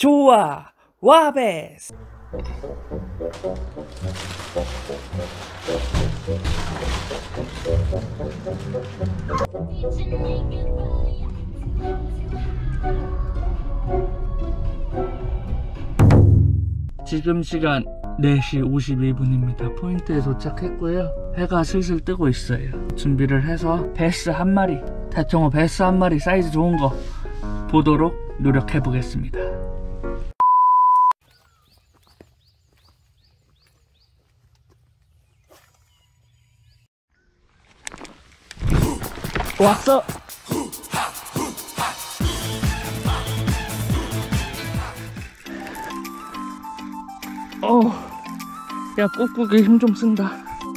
좋아 와베스. 지금 시간 4시 52분입니다. 포인트에 도착했고요. 해가 슬슬 뜨고 있어요. 준비를 해서 베스 한 마리, 대청어 베스 한 마리 사이즈 좋은 거 보도록 노력해 보겠습니다. 왔어. 야, 꾹꾹이 힘 좀 쓴다.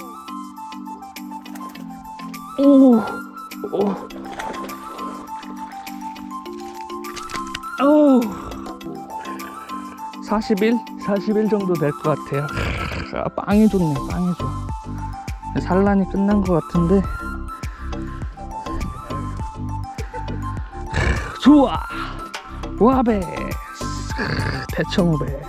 오, 41 정도 될 것 같아요. 아, 빵이 좋네, 빵이 좋아. 산란이 끝난 것 같은데. 좋아, 와베스, 대청어배.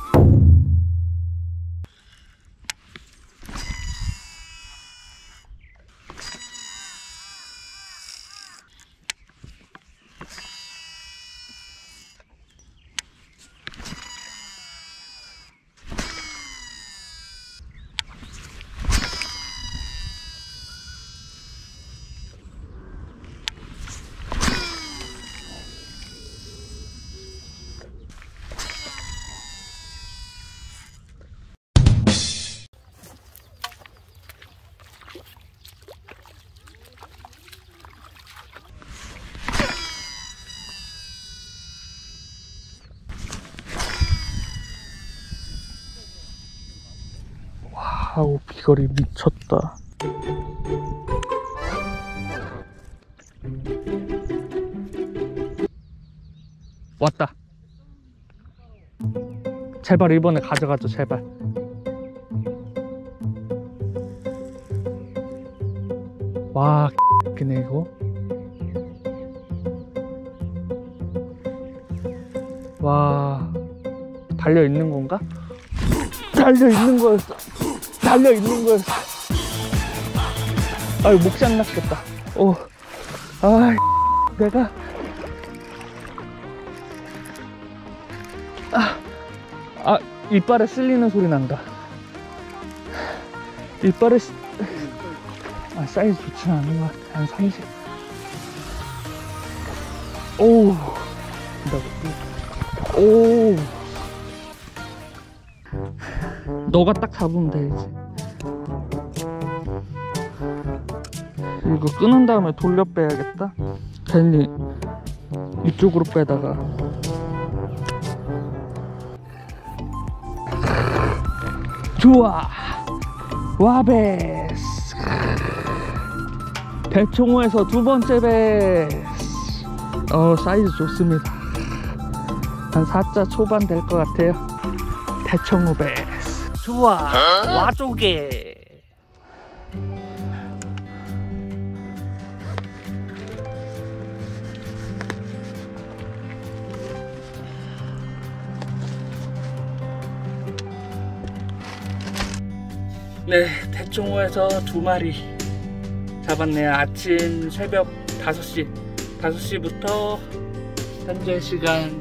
아우, 비거리 미쳤다. 왔다. 제발 이번에 가져가줘, 제발. 와, X네 이거. 와, 달려있는 건가? 달려있는 거였어. 달려있는 거였어. 아유, 목장 났겠다. 내가 이빨에 쓸리는 소리 난다. 이빨에 사이즈 좋지는 않은 것 같아. 한 30. 오, 너가 딱 잡으면 되지. 이거 끊은 다음에 돌려 빼야겠다. 괜히 이쪽으로 빼다가. 좋아, 와베스, 대청어에서 두 번째 베스. 사이즈 좋습니다. 한 4자 초반 될 것 같아요. 대청어 베스. 좋아, 와조개. 네, 대청어에서 2마리 잡았네요. 아침 새벽 5시부터 현재 시간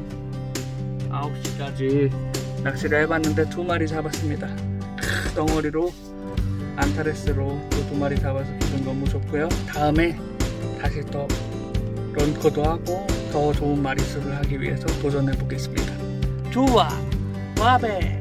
9시까지 낚시를 해봤는데 2마리 잡았습니다. 덩어리로 안타레스로 또 2마리 잡아서 기분 너무 좋고요. 다음에 다시 또 런커도 하고 더 좋은 마리수를 하기 위해서 도전해 보겠습니다. 좋아, 와베.